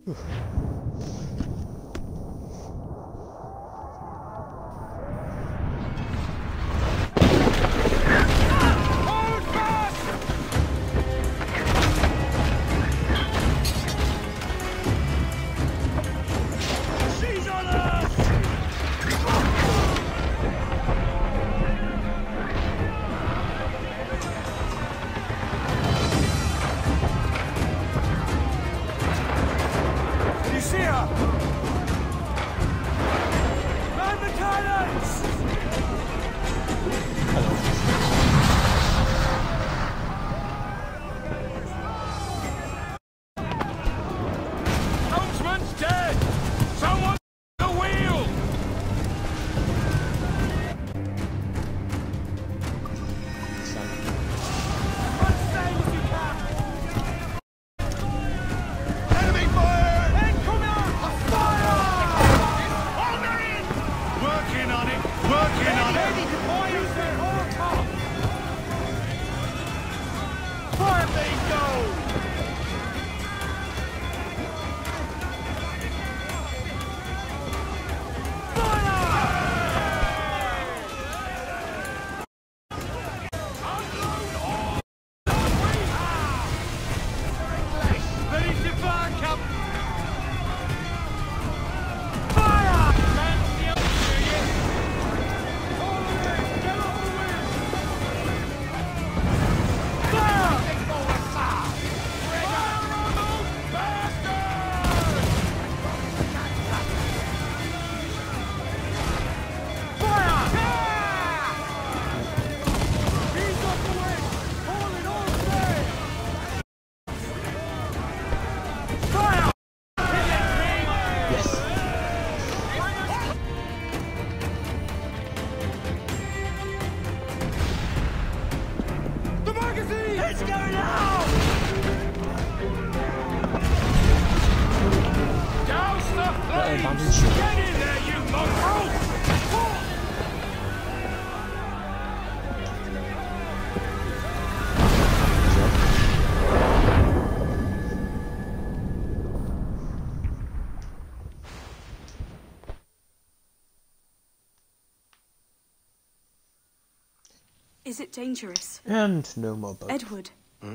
Is it dangerous? And no more boats. Edward.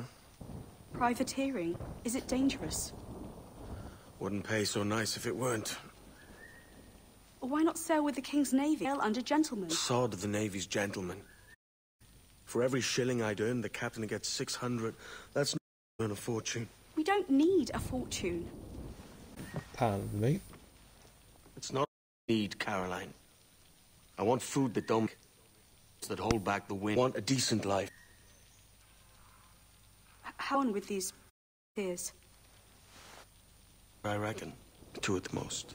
Privateering. Is it dangerous? Wouldn't pay so nice if it weren't. Why not sail with the King's Navy? Sail under gentlemen. Sod the Navy's gentlemen. For every shilling I'd earn, the captain gets 600. That's not a fortune. We don't need a fortune. Pardon me. It's not need, Caroline. I want food that don't... that hold back the wind. I want a decent life. How on with these fears? I reckon. 2 at the most.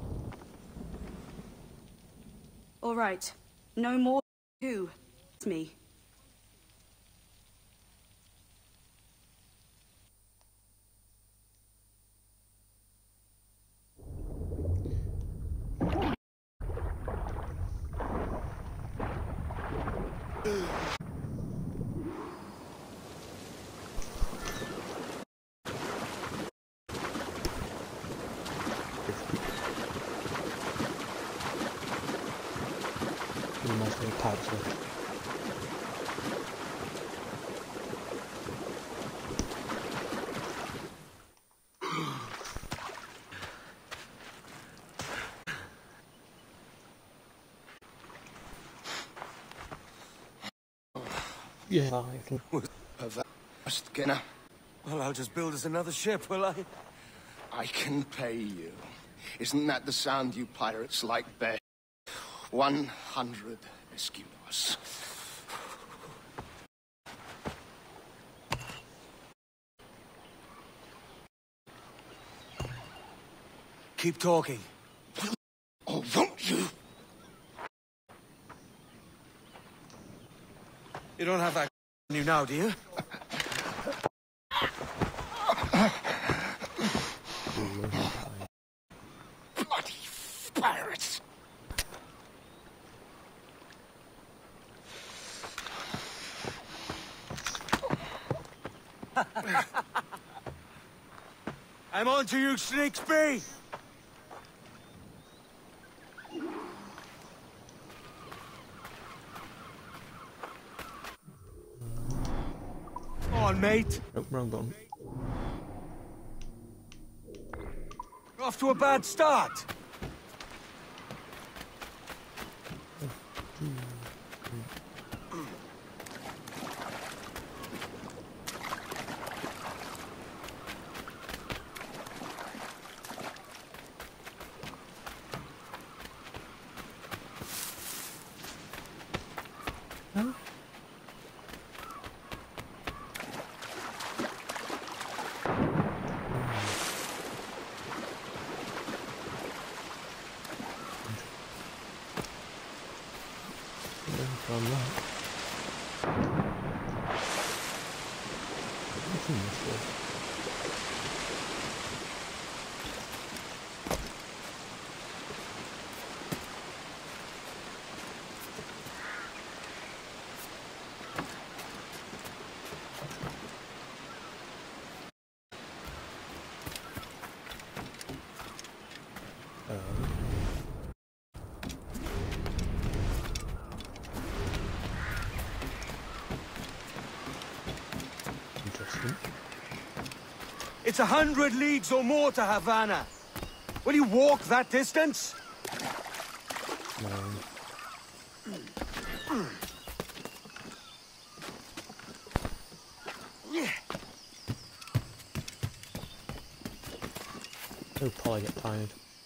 All right. No more. 2. It's me. Yeah, Skinner. Well, I'll just build us another ship, will I? I can pay you. Isn't that the sound you pirates like best? 100 Eskimos. Keep talking. Or won't you? You don't have that on you now, do you? Bloody pirates! I'm on to you, Snakesby! Come on, mate. Nope, wrong button. We're off to a bad start. Huh? From that. What's in this one? Interesting. It's 100 leagues or more to Havana. Will you walk that distance? No. He'll probably get tired.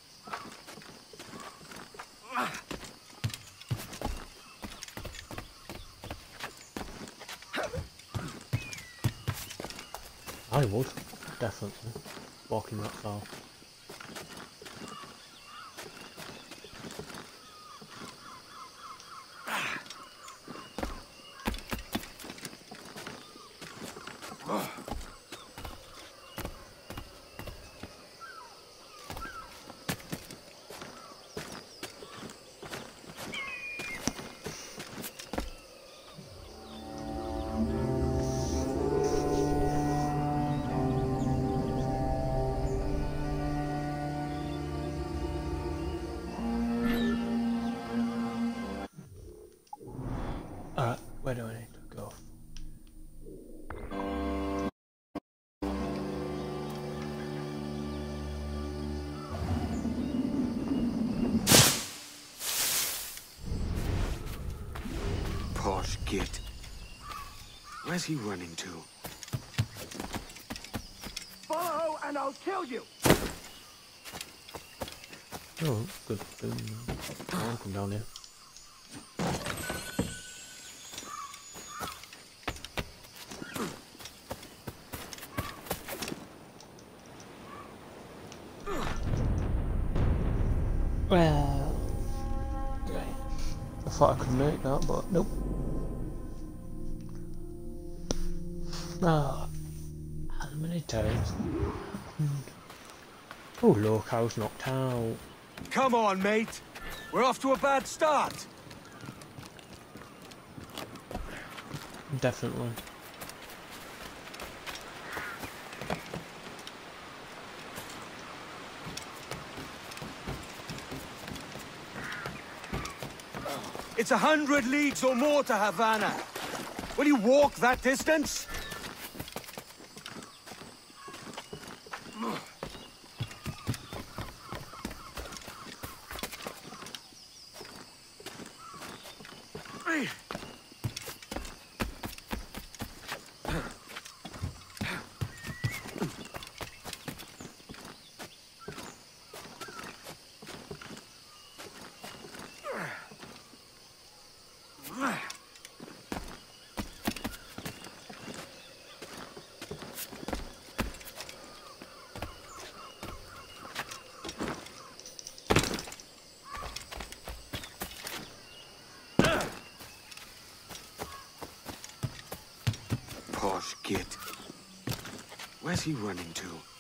I would, definitely, walking that far. Alright, where do I need to go? Posh git. Where's he running to? Follow and I'll kill you! Oh, good. I'll come down here. Well, right. I thought I could make that, but nope. Ah, how many times? Oh, look, I was knocked out. Come on, mate. We're off to a bad start. Definitely. It's 100 leagues or more to Havana. Will you walk that distance? Posh git. Where's he running to?